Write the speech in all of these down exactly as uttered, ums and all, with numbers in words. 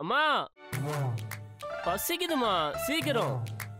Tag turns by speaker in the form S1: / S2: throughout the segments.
S1: அம்மா பசிக்குதுமா சீக்கிரம்.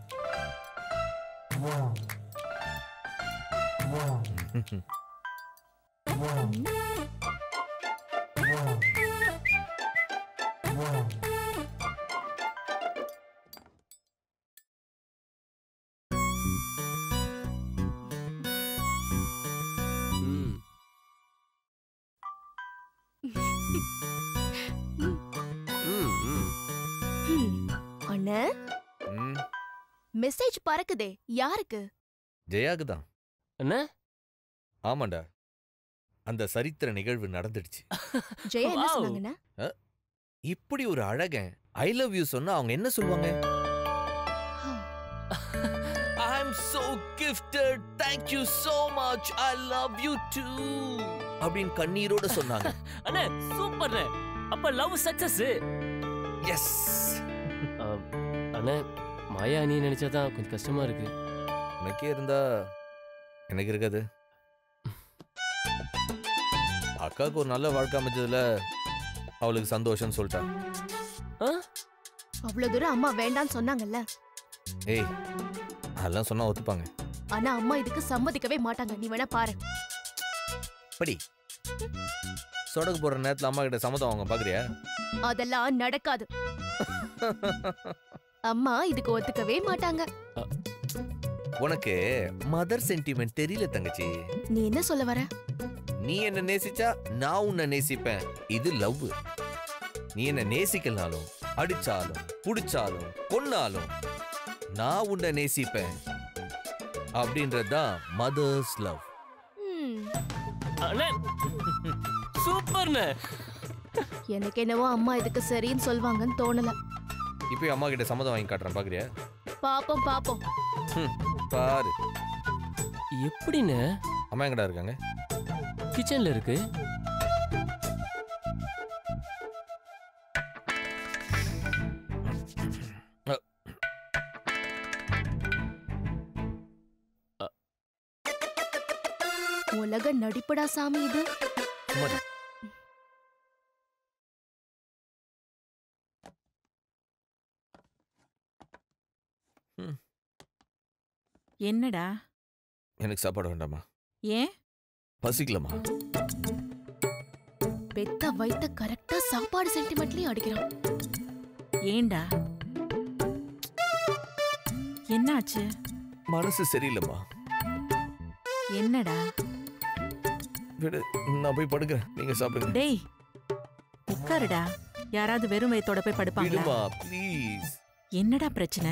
S2: அண்ணா மெசேஜ் பறக்குதே, யாருக்கு?
S3: ஜெயாக்கு தான்.
S1: என்ன?
S3: ஆமாண்டா, அந்த சரித்திர நிகழ்வு நடந்துடுச்சு.
S2: ஜெயா என்ன சொன்னாங்கண்ணா?
S3: இப்படி ஒரு அழகன் ஐ லவ் யூ சொன்னா அவங்க என்ன சொல்லுவாங்க? I am so gifted, thank you so much, I love you too அப்படிን கண்ணீரோட சொன்னாங்க.
S1: அண்ணே சூப்பர். அப்ப லவ் சக்சஸ்.
S3: எஸ்.
S1: அண்ணே மாயா நீ நினைச்சாதான் கொஞ்சம் கஷ்டமா இருக்கு.
S3: உனக்கே இருந்தா எனக்கு இருக்காது. அக்காவுக்கு ஒரு நல்ல வாழ்க்கை அமைஞ்சதுல அவளுக்கு சந்தோஷம் சொல்லிட்டா.
S2: அவ்வளவு தூரம் அம்மா வேண்டான்னு சொன்னாங்கல்ல.
S3: ஏய் அதெல்லாம் சொன்னா ஒத்துப்பாங்க.
S2: ஆனா அம்மா இதுக்கு சம்மதிக்கவே மாட்டாங்க. நீ வேணா பாரு.
S3: படி சொடக்கு போற நேரத்துல அம்மா கிட்ட சம்மதம் அவங்க பாக்குறியா?
S2: அதெல்லாம் நடக்காது. அம்மா இதுக்கு ஒத்துக்கவே மாட்டாங்க.
S3: உனக்கு மதர் சென்டிமெண்ட் தெரியல தங்கச்சி.
S2: நீ என்ன சொல்ல வர?
S3: நீ என்ன நேசிச்சா நான் உன்னை நேசிப்பேன். இது லவ். நீ என்ன நேசிக்கலனாலும் அடிச்சாலும் புடிச்சாலும் கொன்னாலும் நான் உன்னை நேசிப்பேன். அப்படின்றதுதான் மதர்ஸ் லவ்.
S1: சூப்பர்ண்ணே.
S2: எனக்கு என்னவோ அம்மா இதுக்கு சரின்னு சொல்வாங்கன்னு தோணல.
S3: இப்போ அம்மா கிட்ட சம்மதம் வாங்கி காட்டுறேன், பாக்குறியா?
S2: பாப்போம் பாப்போம்.
S3: பாரு.
S1: எப்படின்னு?
S3: அம்மா எங்கடா இருக்காங்க?
S1: கிச்சன்ல இருக்கு.
S2: உலக நடிப்படா சாமி இது.
S4: என்னடா?
S3: எனக்கு சாப்பாடு வேண்டாமா?
S4: ஏன்?
S3: பசிக்கலமா.
S2: பெத்த வைத்த கரெக்டா சாப்பாடு சென்டிமெண்ட்லயும் அடிக்கிறான்.
S4: ஏண்டா? என்னாச்சு?
S3: மனசு சரியில்லைமா.
S4: என்னடா?
S3: விடு, நான் போய் படுக்கிறேன், நீங்க சாப்பிடுங்க.
S4: டேய் உட்காருடா. யாராவது வெறும் வயித்தோட போய் படுப்பாங்களா?
S3: விடுமா ப்ளீஸ்.
S4: என்னடா பிரச்சனை?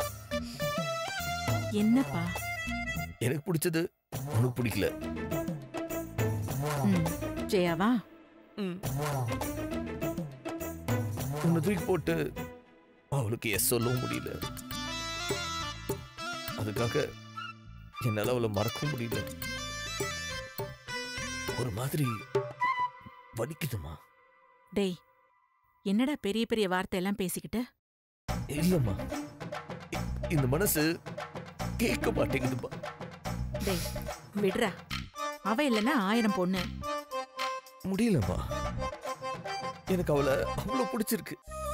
S4: என்னப்பா?
S3: எனக்கு பிடிச்சது உனக்கு பிடிக்கல.
S4: ஜெயாவா?
S3: உன்னை தூக்கி போட்டு அவளுக்கு எஸ் சொல்லவும் முடியல. அதுக்காக என்னால அவளை மறக்கவும் முடியல. ஒரு மாதிரி வலிக்குதுமா.
S4: டேய் என்னடா பெரிய பெரிய வார்த்தை எல்லாம் பேசிக்கிட்ட?
S3: இல்லம்மா, இந்த மனசு கேட்க மாட்டேங்குதுப்பா.
S4: டேய் விடுறா. அவ இல்லைன்னா ஆயிரம் பொண்ணு.
S3: முடியலம்மா, எனக்கு அவளை அவ்வளவு பிடிச்சிருக்கு.